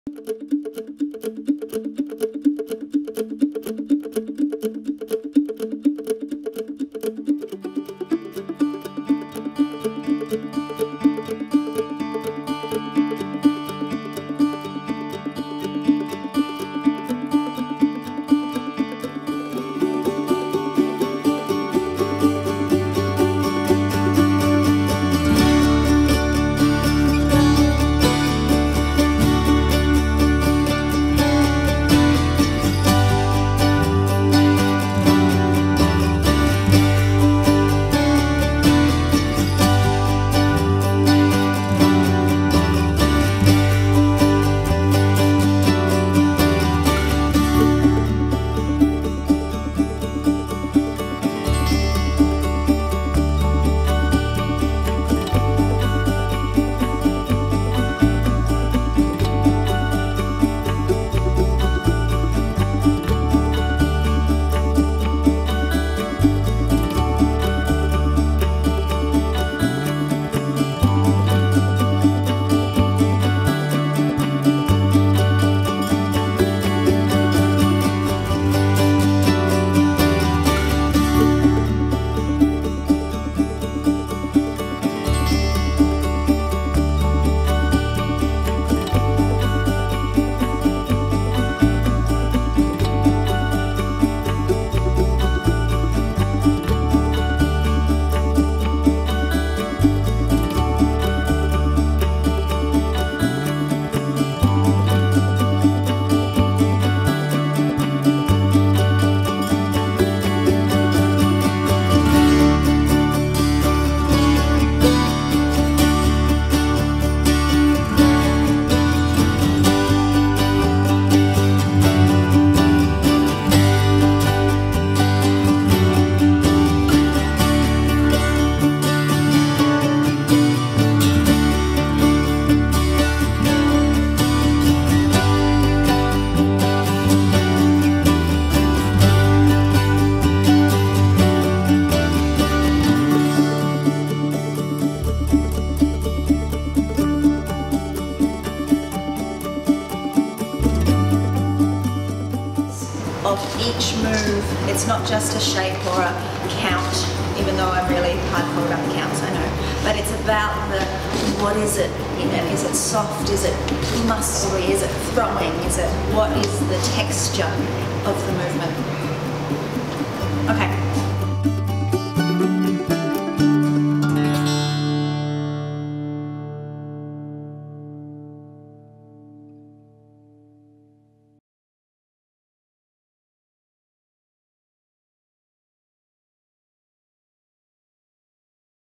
Of each move, it's not just a shape or a count, even though I'm really hardcore about the counts, I know, but it's about the, what is it in it? Is it soft? Is it muscly? Is it throwing? Is it, what is the texture of the movement? Okay.